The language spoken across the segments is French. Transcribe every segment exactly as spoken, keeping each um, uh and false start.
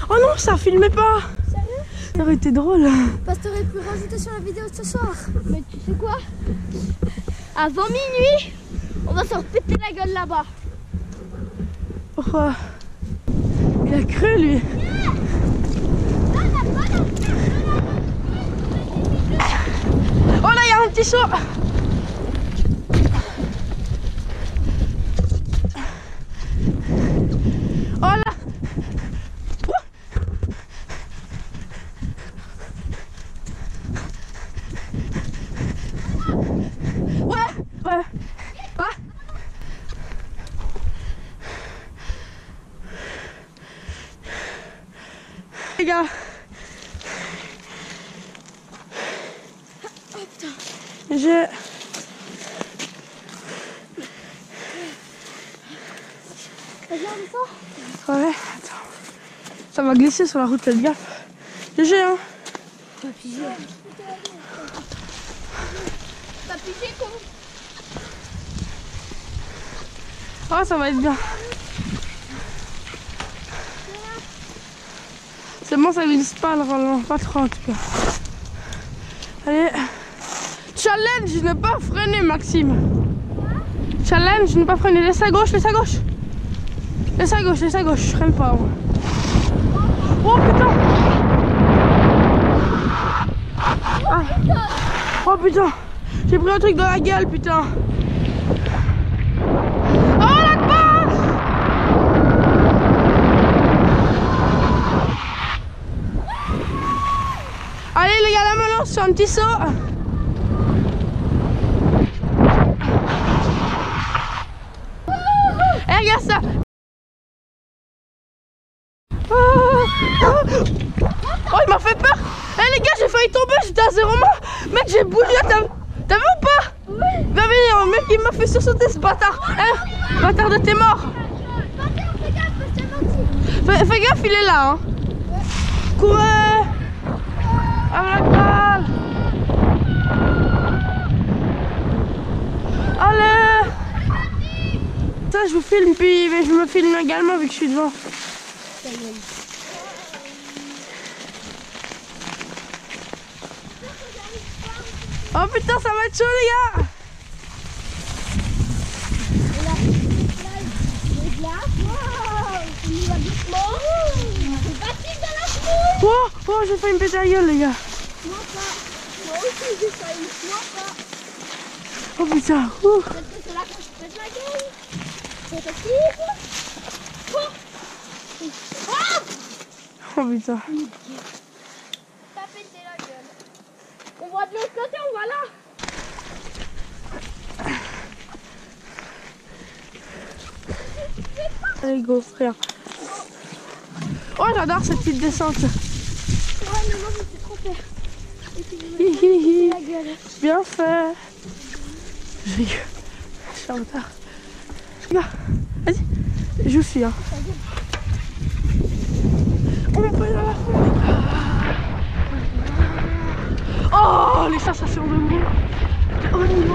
Oh non, ça filmait pas. Sérieux? Ça aurait été drôle. Parce que t'aurais pu rajouter sur la vidéo de ce soir. Mais tu sais quoi? Avant minuit, on va se repéter la gueule là-bas. Pourquoi? Il a cru lui. Oh là, il y a un petit saut. Oh là. Ouais, ouais. Ah. Les gars. Oh putain. Je... Regarde ça. Ouais, attends. Ça va glisser sur la route, faites gaffe. G G, hein. T'as pigé. T'as pigé con. Oh, ça va être bien. C'est bon, ça glisse pas, le pas trop en tout cas. Allez. Challenge, ne pas freiner, Maxime. Challenge, ne pas freiner. Laisse à gauche, laisse à gauche. Laisse à gauche, laisse à gauche. Je freine pas, moi. Oh putain. Ah. Oh putain. J'ai pris un truc dans la gueule, putain. Oh là-bas. Allez les gars, là maintenant, sur un petit saut. Eh, regarde ça. Oh, oh, oh, il m'a fait peur. Eh les gars, j'ai failli tomber, j'étais à zéro mort. Mec, j'ai bougé, t'as t'as vu ou pas? Oui. Bah oui, mec, il m'a fait sursauter ce bâtard. Eh, bâtard de t'es mort. Fais, fais gaffe, il est là, hein. Courez. À la balle. Allez. Ça, je vous filme, puis mais je me filme également vu que je suis devant. Oh putain, ça va être chaud les gars. Oh, oh, j'ai failli me péter la gueule les gars. Moi pas. Moi aussi j'ai failli. Moi pas. Oh putain. Ouh. Peut-être que c'est là que je pète la gueule. C'est possible. Oh. Oh. Oh putain. T'as pété la gueule. On voit de l'autre côté, on va là. Allez go frère. Oh j'adore cette petite descente. Ouais mais moi je me suis trompée. Et puis je me suis pété la gueule. Bien fait. Je rigole. Je suis en retard. Là, vas-y. Je vous suis hein. On peut aller à la fin. Oh les sensations de moi. Oh non.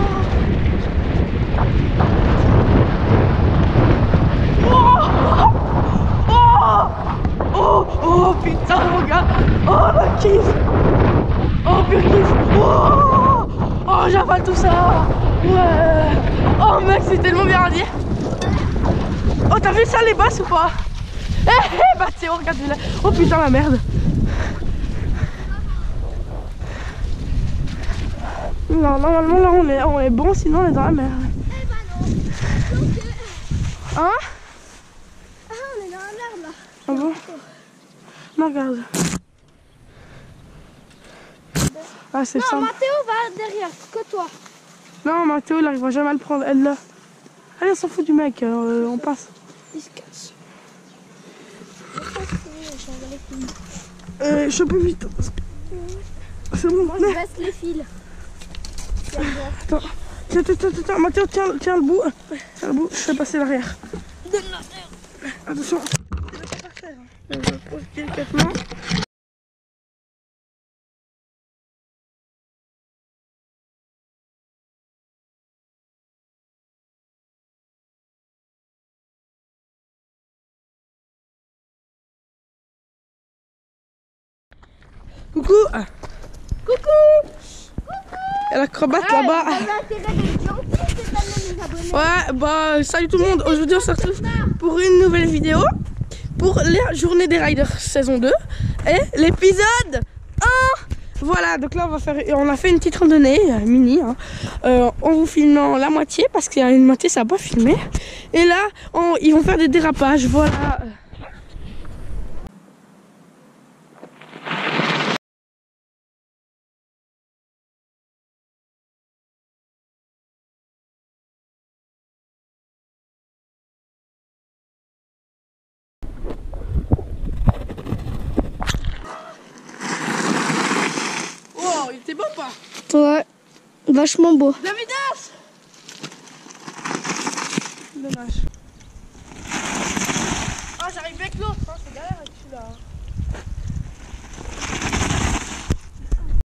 Oh, oh putain mon gars. Oh le kiff. Oh pur kiff. Oh, oh j'avale tout ça. Ouais. Oh mec c'est tellement bien radié. Oh t'as vu ça les basses ou pas? Eh eh bah Théo regarde-la. Oh putain la merde. Non normalement là on est, on est bon sinon on est dans la merde. Eh bah non. Donc, euh... Hein? Ah on est dans la merde là. Ah bon? Non regarde. Ah c'est Non simple. Mathéo va derrière que toi. Non Mathéo il arrivera jamais à le prendre. Elle là. Allez on s'en fout du mec, euh, on passe. Il se casse. Euh, je suis un peu vite. C'est bon. Moi je baisse les fils. Attends, tiens, tiens, tiens, tiens, Mathéo, tiens, tiens le bout. Tiens le bout, je fais passer l'arrière. Attention. Je pose délicatement. Coucou. Coucou. Il y a l'acrobate Ah, là-bas. vous avez intérêt d'être gentil, c'est pas les abonnés. Ouais, bah salut tout le monde. Aujourd'hui on se retrouve pour une nouvelle vidéo. Pour la journée des riders saison deux. Et l'épisode un. Voilà, donc là on va faire, on a fait une petite randonnée euh, mini hein, euh, en vous filmant la moitié parce qu'il y a une moitié ça n'a pas filmé. Et là on, ils vont faire des dérapages, voilà. Oh, il était beau pas? Ouais, vachement beau. Davidas! Dommage. Ah, j'arrive avec l'autre, hein, c'est galère avec celui-là.